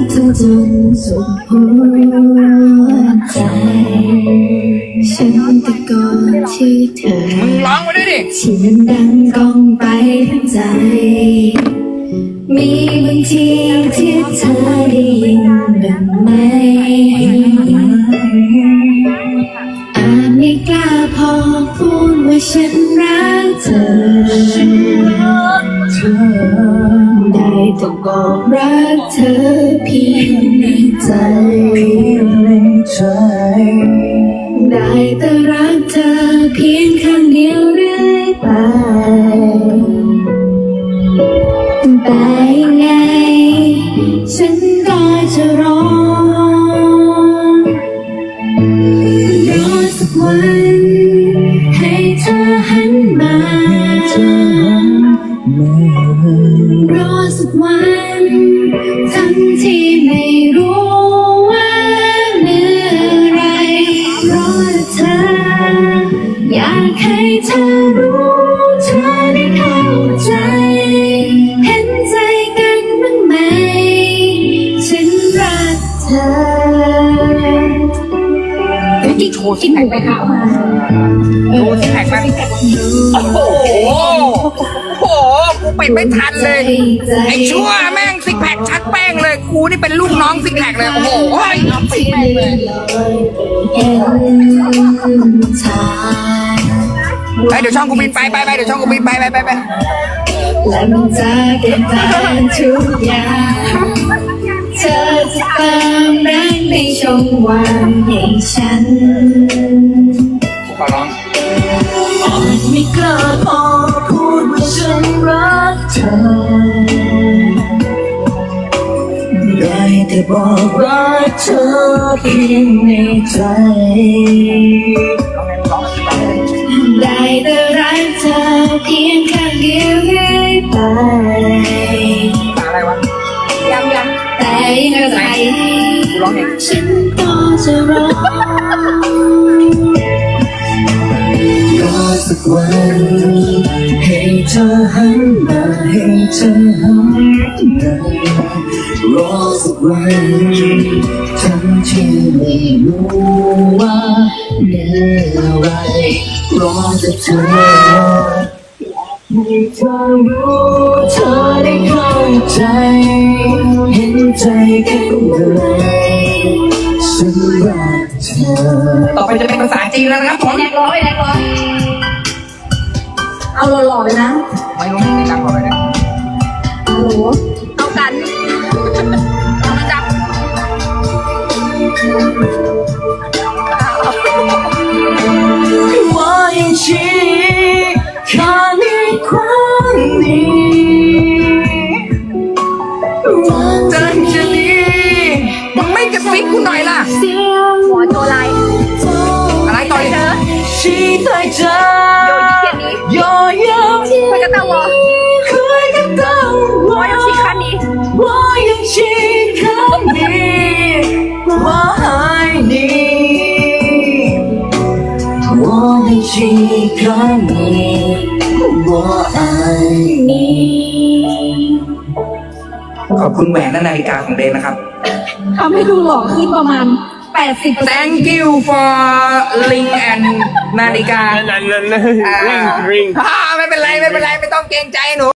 เธอจนสุดหัวใจฉันตะโกนชื่อเธอมึงร้องมาด้วยดิที่มันดังก้องไปทั้งใจมีบางทีที่เธอได้ยินบ้างไหมอาจไม่กล้าพอพูดว่าฉันรักเธอได้แต่บอกรักเธอเพียงในใจได้แต่รักเธอเพียงครั้งเดียวเรื่อยไปแต่ยังไงฉันก็จะรอสักวันให้เธอหันมารอสักวันทั้งที่ไม่รู้ว่าเมื่อไรรอเธออยากให้เธอรู้เธอได้เข้าใจเห็นใจกันบ้างไหมฉันรักเธอที่โชว์ซิกแพคไปค่ะโชว์ซิกแพคมาโอ้โหกูปิดไม่ทันเลยไอ้ชั่วแม่งซิกแพคชัดแป้งเลยกูนี่เป็นลูกน้องซิกแพคเลยโอ้โหปิดแม่งเลยเดี๋ยวช่องกูบินไปเดี๋ยวช่องกูบินไปและมันจะเป็นตามทุกอย่างเธอจะตามรักในช่องว่างให้ฉันขอร้องอาจไม่กล้าพอพูดว่าฉันรักเธอได้แต่บอกรักเธอเพียงในใจได้แต่รักเธอเพียงครั้งเดียวเรื่อยไปอะไรวะยังแต่ยังไงฉันก็จะรอสักวันให้เธอหันมาให้เธอหันมารอสักวันทั้งที่ไม่รู้ว่าเมื่อไรรอแต่เธอให้เธอรู้เธอได้เข้าใจเห็นใจกันเลยฉันรักเธอต่อไปจะเป็นภาษาจีนแล้วนะครับผมแดกร้อยเอาหล่อๆเลยนะไม่รู้ไม่จังหล่อเลยเนี่ยโอ้โหเอากันเอามาจับ我也许看你光你真是你มึงไม่กระซิบกูหน่อยล่ะหัวโจไลอะไรต่อยเธอชี้ต่อยเธอ有有会跟到我我要去看你我要去看你我爱你我要去看你我爱你ขอบคุณแหวนและนาฬิกาของเดนนะครับทำให้ดูหล่อขึ้นประมาณ80% Thank you for ring and นาฬิกาring ไม่เป็นไรไม่ต้องเกรงใจหนู